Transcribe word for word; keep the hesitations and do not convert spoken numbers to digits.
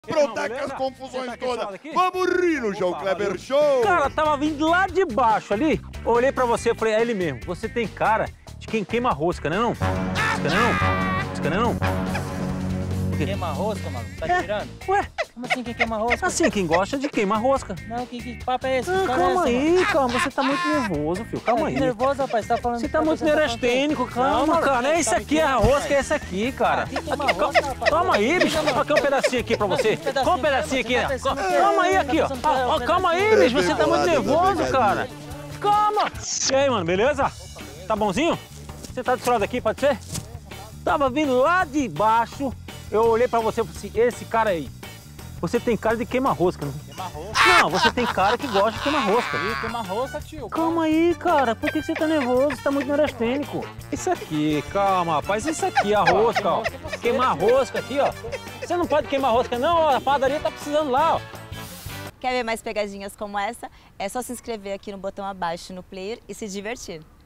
Protege as confusões todas. Vamos rir no João Kleber Show. Cara, tava vindo lá de baixo ali. Eu olhei pra você e falei, é ele mesmo. Você tem cara de quem queima rosca, né não? Rosca, né não? Rosca, né não? Queima rosca, mano? Tá É. tirando? Ué? Como assim quem queima rosca? Assim, quem gosta de queimar rosca. Não, que, que papo é esse? Ah, Que cara calma é essa, aí, mano? calma. Você tá muito nervoso, filho. Calma aí. Que nervoso, rapaz. Você tá falando... Você tá que muito falando neurastênico. que- Calma, Não, mano, cara. É tá isso me aqui, a queimando, rosca é pai. essa aqui, cara. Aqui queima Aqui, rosca, calma, rapaz. calma aí, bicho. Mano. Aqui um pedacinho aqui pra você. Um pedacinho, Calma um pedacinho aqui. você tá ó. pensando que é- Calma aí tá aqui, ó. pensando que é Ó, um Calma aí, pedacinho. bicho. Você tá muito Bem bolado, nervoso, bem cara. Calma. E aí, mano, beleza? Tá bonzinho? Você tá desse lado aqui, pode ser? Tava vindo lá de baixo. Eu olhei pra você e falei assim, esse cara aí. Você tem cara de queima-rosca, não? Queima rosca? Não, você tem cara que gosta de queima-rosca. Ih, queima rosca, tio. Calma aí, cara. Por que você tá nervoso? Você tá muito neurastênico. Isso aqui, calma, rapaz. Isso aqui, a rosca, ó. Queimar rosca aqui, ó. Você não pode queimar rosca, não. Ó. A padaria tá precisando lá, ó. Quer ver mais pegadinhas como essa? É só se inscrever aqui no botão abaixo no player e se divertir.